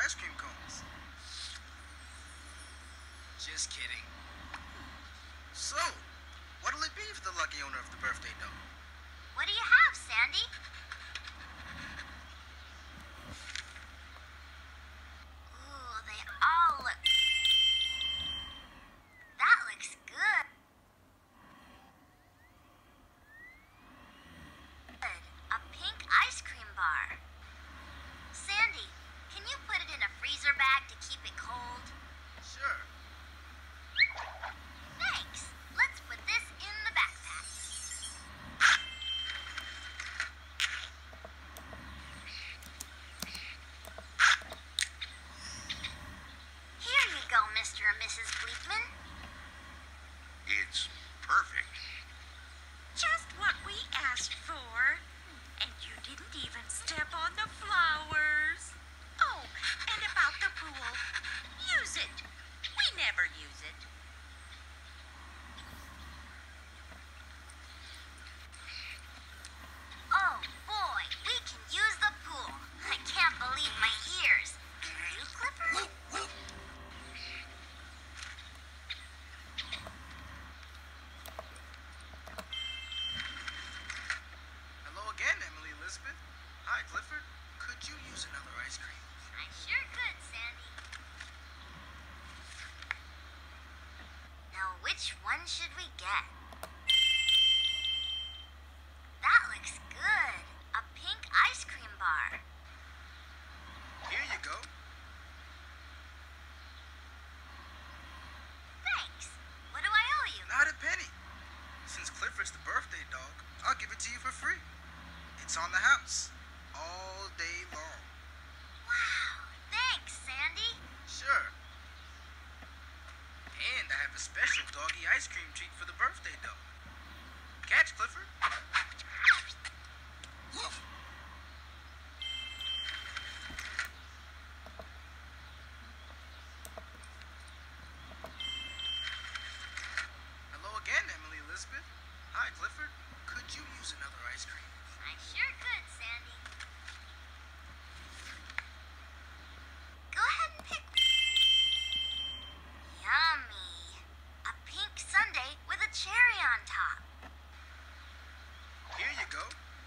ice cream cones. Just kidding. So, what'll it be for the lucky owner of the birthday dog? What do you have, Sandy? Ooh, they all look... That looks good. A pink ice cream bar. Sandy, can you put it in a freezer bag to keep it cold? Sure. Thanks. Let's put this in the backpack. Here you go, Mr. and Mrs. Gleekman. It's perfect. Just what we asked for. And you didn't even step on the flowers. Oh, and about the pool. Use it. We never use it. Oh, boy, we can use the pool. I can't believe my ears. Can you, Clifford? Hello again, Emily Elizabeth. Hi, Clifford. Could you use another ice cream? I sure could, Sandy. Now, which one should we get? That looks good. A pink ice cream bar. Here you go. Thanks. What do I owe you? Not a penny. Since Clifford's the birthday dog, I'll give it to you for free. It's on the house. All day long. Wow. Thanks, Sandy. Sure. And I have a special doggy ice cream treat for the birthday dog. Catch, Clifford. Hello again, Emily Elizabeth. Hi, Clifford. Could you use another ice cream? I sure could, Sandy. Go ahead and pick. Yummy. A pink sundae with a cherry on top. Here you go.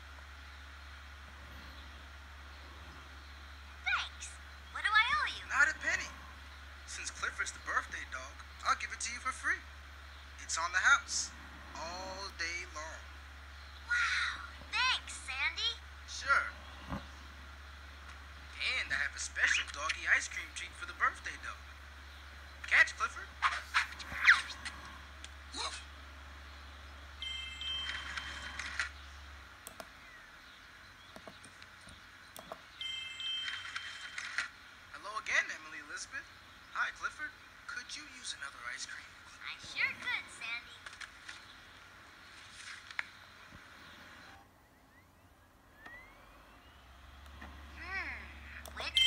Thanks. What do I owe you? Not a penny. Since Clifford's the birthday dog, I'll give it to you for free. It's on the house. All day long. Wow. Thanks, Sandy. Sure. And I have a special doggy ice cream treat for the birthday dog. Catch, Clifford. Hello again, Emily Elizabeth. Hi, Clifford. Could you use another ice cream? I sure could, Sandy. Which?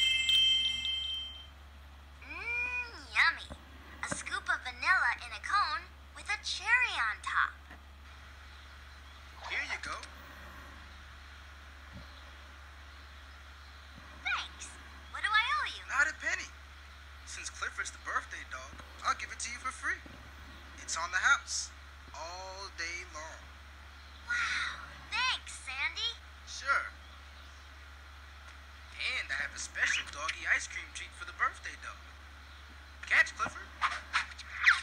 Yummy. A scoop of vanilla in a cone with a cherry on top. Here you go. Thanks. What do I owe you? Not a penny. Since Clifford's the birthday dog, I'll give it to you for free. It's on the house. All day long. Wow. Thanks, Sandy. Sure. And I have a special doggy ice cream treat for the birthday dog. Catch, Clifford.